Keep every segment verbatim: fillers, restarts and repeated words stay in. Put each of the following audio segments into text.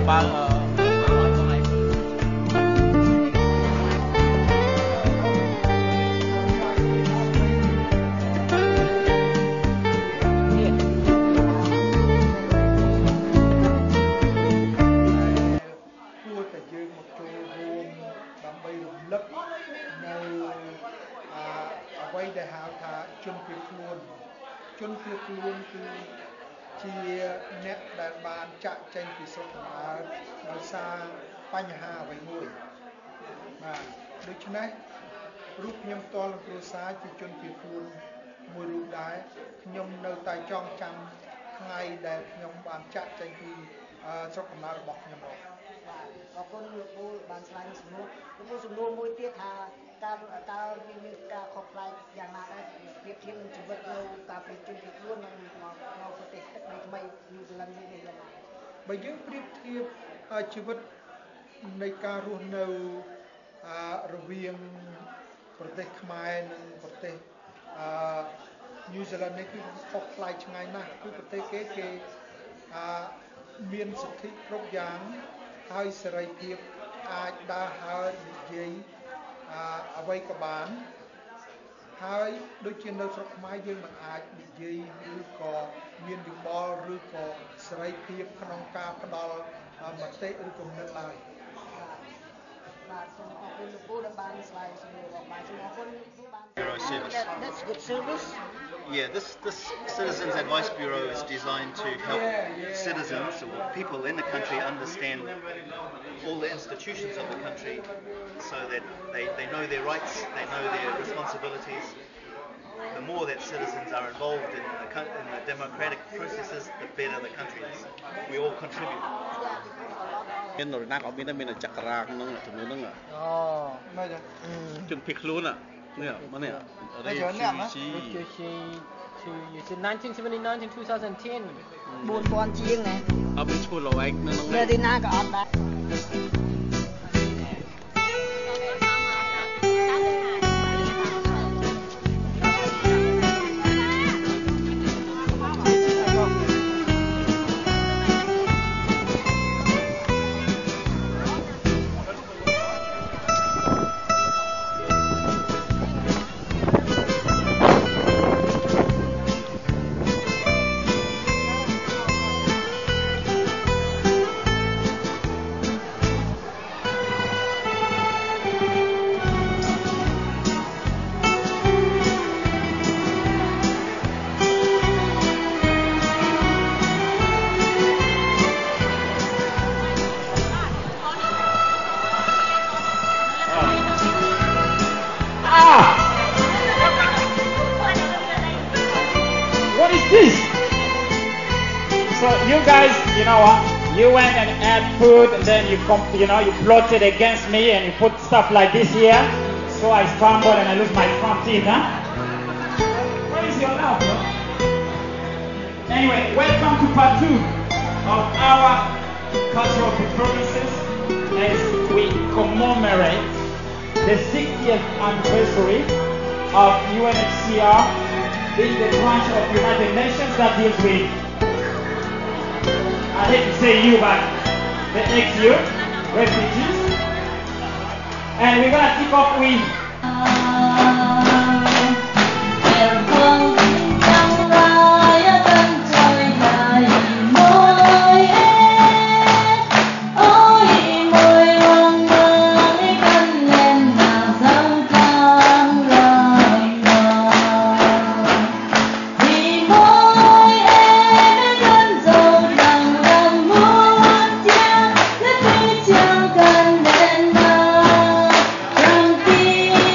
បើជនភៀសខ្លួនគឺជាអ្នកដែលបានចាក់ចែងពីស្រុកកំណើតដោយសារបញ្ហាអ្វីមួយបាទដូច្នេះរូបខ្ញុំផ្ទាល់គ្រួសារជាជនភៀសខ្លួនមួយរូបដែរខ្ញុំនៅតែចងចាំថ្ងៃដែលខ្ញុំបានចាក់ចែងពីស្រុកកំណើតរបស់ខ្ញុំមកអរគុណលោកពូបានឆ្លើយសំណួរលោកពូសំណួរមួយទៀតថាតើតើមានការខុសប្លែកយ៉ាងណាដែរប្រៀបធៀបនឹងជីវិតនៅកាលពីជនភៀសខ្លួននៅនៅប្រទេសទឹកដីថ្មីញូហ្សេឡង់នេះយ៉ាងណាបើយើងប្រៀបធៀបជីវិតនៃការរស់នៅរវាងប្រទេសខ្មែរនិងប្រទេសញូហ្សេឡង់នេះគឺខុសប្លែកឆ្ងាយណាស់គឺប្រទេសគេគេមានសិទ្ធិគ្រប់យ៉ាងហើយសេរីភាពអាចដើរហើរនិយាយអ្វីក៏បានហើយដូចជានៅស្រុកខ្មែរយើងមិនអាចនិយាយឬក៏មានវិបលឬក៏សេរីភាពក្នុងការផ្ដល់មតិឬគំនិតឡើយបាទសូមអរគុណលោកពូដែលបានឆ្លើយសំណួររបស់បាទសូមអរគុណបាន That's good service. Yeah, this, this Citizens Advice Bureau is designed to help citizens or people in the country understand all the institutions of the country so that they, they know their rights, they know their responsibilities. The more that citizens are involved in the, in the democratic processes, the better the country is. We all contribute. មាននរណាក៏មានដែរមានចក្ររាក្នុងចំនួនហ្នឹងអូមើលជនភៀសខ្លួននេះមកនេះ Refugee You said nineteen seventy-nine to twenty ten four thousandជាងណាអត់មានឈ្មោះលោកឯងនៅក្នុងនេះទីណាក៏អត់ដែរ So you guys, you know what? You went and add food, and then you, comp you know, you plotted against me, and you put stuff like this here. So I stumbled and I lose my front teeth, huh? Where is your love, bro? Anyway, welcome to part two of our cultural performances as we commemorate the sixtieth anniversary of U N H C R being the branch of the United Nations that deals with, I hate to say you, but the ex-youth, refugees. And we're going to kick off with Hãy subscribe cho kênh Ghiền Mì Gõ để không bỏ lỡ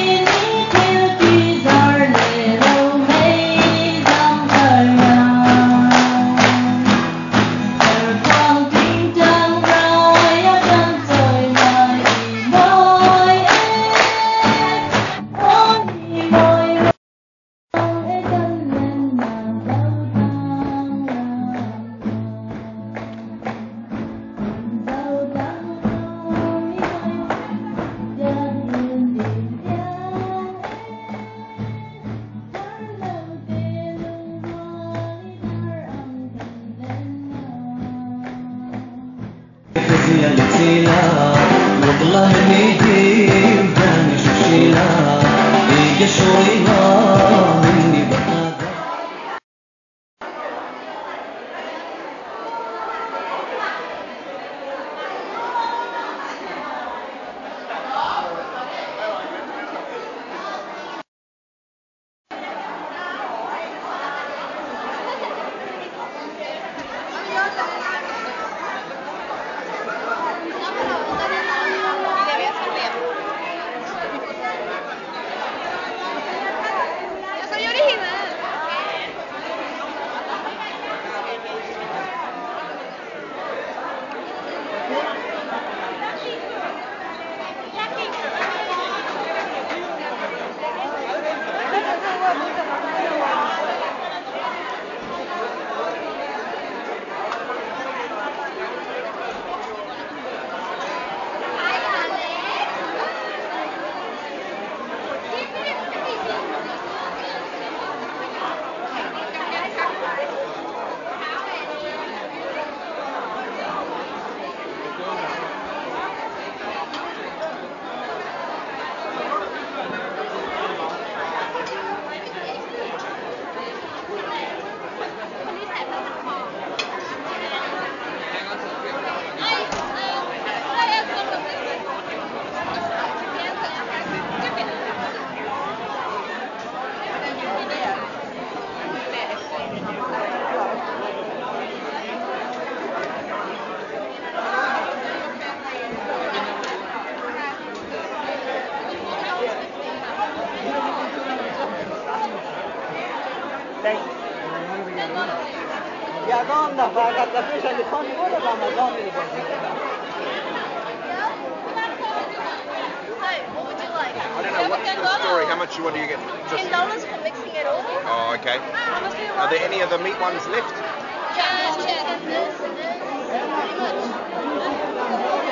Ja, donna, paga la fece di con quello la Madonna di What would you like? I don't know, what's the story? How much what do you get? Ten dollars for mixing it all. Oh, okay. Are there any other meat ones left? Just check this, this, pretty much.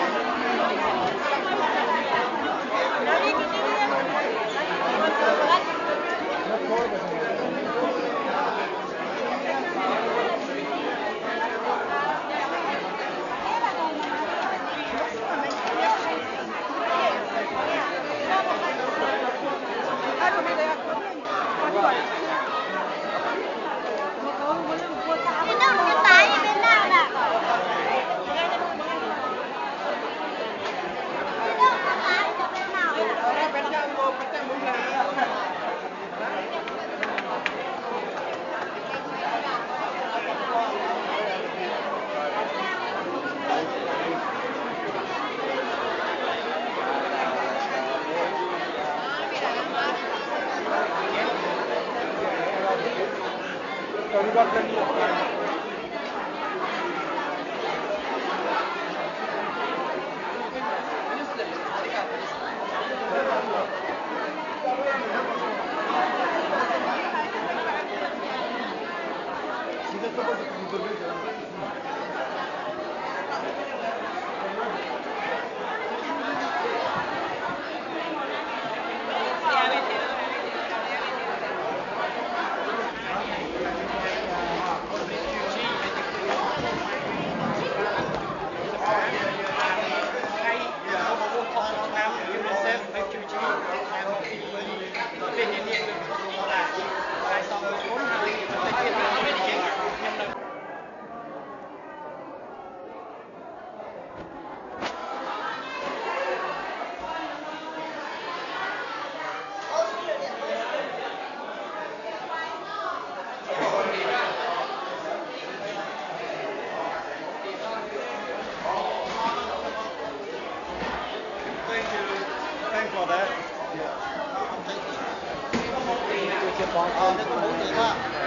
Thanks for that. Hãy subscribe cho kênh Ghiền Mì Gõ để không bỏ lỡ những video hấp dẫn.